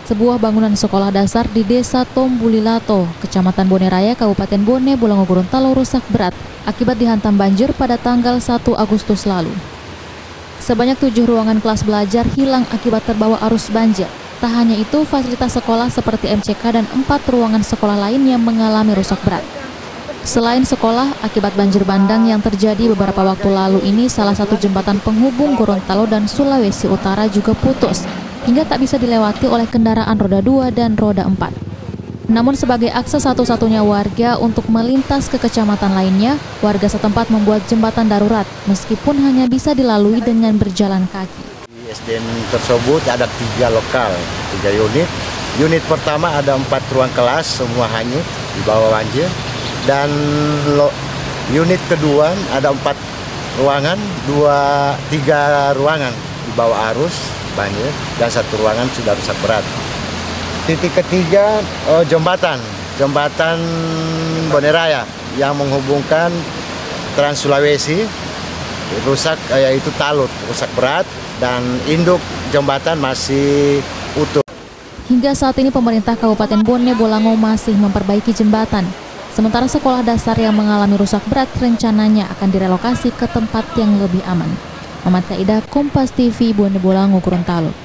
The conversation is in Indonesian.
sebuah bangunan sekolah dasar di Desa Tombulilato, Kecamatan Bone Raya, Kabupaten Bone Bolango Gorontalo rusak berat akibat dihantam banjir pada tanggal 1 Agustus lalu. Sebanyak 7 ruangan kelas belajar hilang akibat terbawa arus banjir. Tak hanya itu, fasilitas sekolah seperti MCK dan 4 ruangan sekolah lain yang mengalami rusak berat. Selain sekolah, akibat banjir bandang yang terjadi beberapa waktu lalu ini, salah satu jembatan penghubung Gorontalo dan Sulawesi Utara juga putus, hingga tak bisa dilewati oleh kendaraan roda 2 dan roda 4. Namun sebagai akses satu-satunya warga untuk melintas ke kecamatan lainnya, warga setempat membuat jembatan darurat, meskipun hanya bisa dilalui dengan berjalan kaki. Di SDN tersebut ada 3 lokal, 3 unit. Unit pertama ada 4 ruang kelas, semua hanyut di bawah banjir. Dan unit kedua ada 4 ruangan, 3 ruangan di bawah arus banjir dan 1 ruangan sudah rusak berat. Titik ketiga jembatan Bone Raya yang menghubungkan Trans Sulawesi rusak, yaitu talut, rusak berat, dan induk jembatan masih utuh. Hingga saat ini pemerintah Kabupaten Bone Bolango masih memperbaiki jembatan. Sementara sekolah dasar yang mengalami rusak berat rencananya akan direlokasi ke tempat yang lebih aman. Mamat Kaida, Kompas TV, Bone Bolango, Gorontalo.